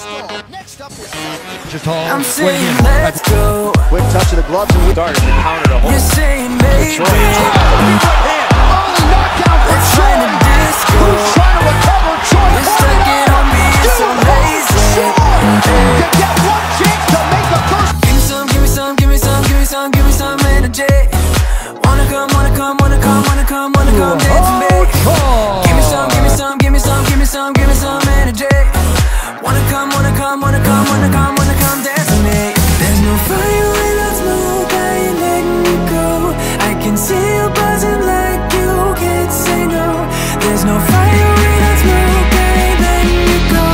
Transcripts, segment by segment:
Just all I'm saying let's go. Quick touch of the gloves and we started to counter the whole. You're saying maybe. Choi. early knockout for Let's Choi. try to disco. Who's trying to recover? Choi. You're stuck in on me, it's so lazy. You get one chance to make the first. Give me some, give me some, give me some, give me some, give me some energy. Wanna come, wanna come, wanna come, wanna come, wanna come dance with me. Give me some, give me some, give me some, give me some, give me some energy. Wanna come, wanna come, wanna come, wanna come, wanna come dance with me. There's no fire when I smoke, I ain't letting you go. I can see you buzzing like you can't say no. There's no fire when I smoke, I ain't letting you go.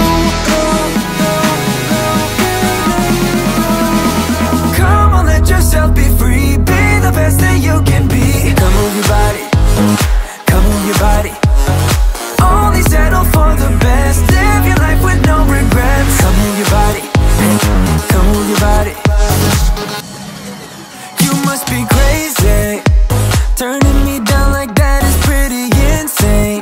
Come on, let yourself be free. Be the best that you can be. Come move your body, come move your body. Only settle for the best. Live your life with no regrets. Come move your body, come move your body. You must be crazy. Turning me down like that is pretty insane.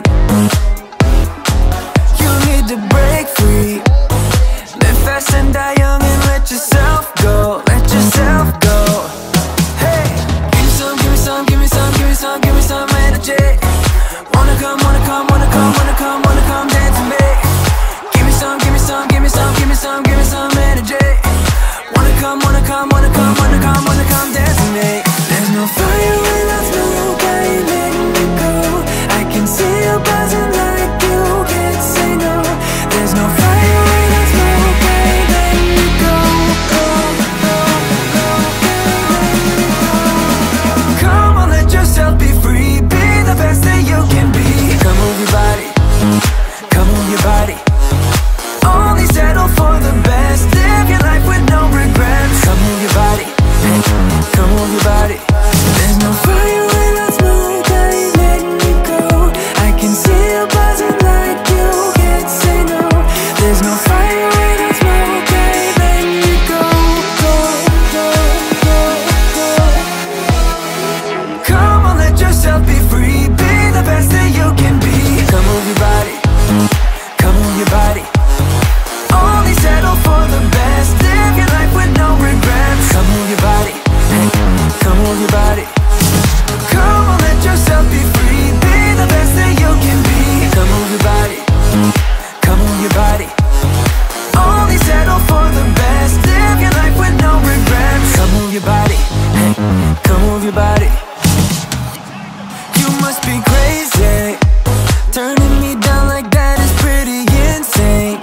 You need to break free. Live fast and die young and let yourself go. Let yourself go. Hey, give me some, give me some, give me some, give me some, give me some energy. Wanna come, wanna come, wanna come, wanna come, wanna come dance with me. Give me some, give me some, give me some, give me some, give me some energy. Wanna come, wanna come, wanna come, wanna come, wanna come dance with me. There's no fire when I smoke, I ain't letting you go. I can see you buzzing like you can't say no. There's no fire when I smoke, I ain't letting you go. Come on, let yourself be free. Be the best that you can be. Come move your body, come move your body. Only settle for the best. Live your life with no regrets. Come move your body, come move your body. There's no fire when I smoke, I ain't letting you go. I can see you buzzing like you can't say no. There's no fire when I smoke, I ain't letting you go. Come on, let yourself be free. Be the best that you can be. Come move your body, come move your body. Only settle for the best. Live your life with no regrets. Come move your body, come move your body. Come on, let yourself be free. Be the best that you can be. Come move your body, come move your body. Only settle for the best. Live your life with no regrets. Come move your body, come move your body. You must be crazy. Turning me down like that is pretty insane.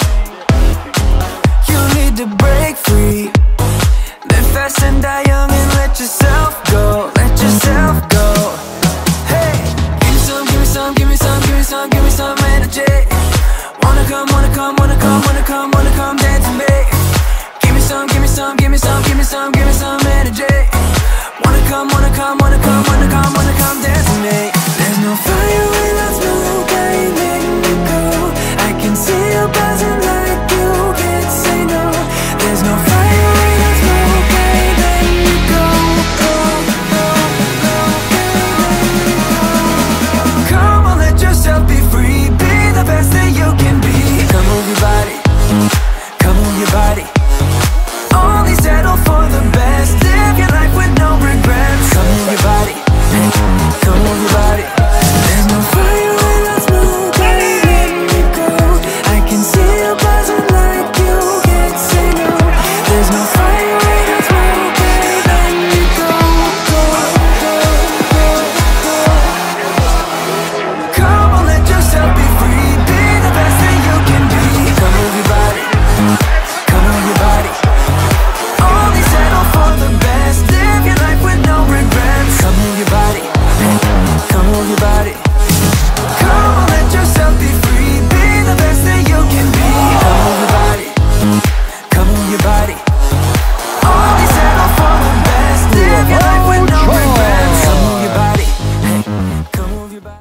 You need to break free. Live fast and die young and let yourself go. Let yourself go. Hey, give me some, give me some, give me some, give me some, give me some energy. Wanna come, wanna come, wanna come, wanna come, wanna come dance with me. Give me some, give me some, give me some, give me some, give me some energy. Wanna come, wanna come, wanna come, wanna come, wanna come dance with me. There's no fire when I smoke, I ain't letting you go. I can see you buzzing like you can't say no. There's no fire when I smoke, I ain't letting you go. Come on, let yourself be free. Be the best that you can be. Come move your body, come move your body. Only settle for the best. Live your life with no regrets. Come move your body, come move your body. There's no fire when I smoke, I ain't letting you go. I can see you buzzing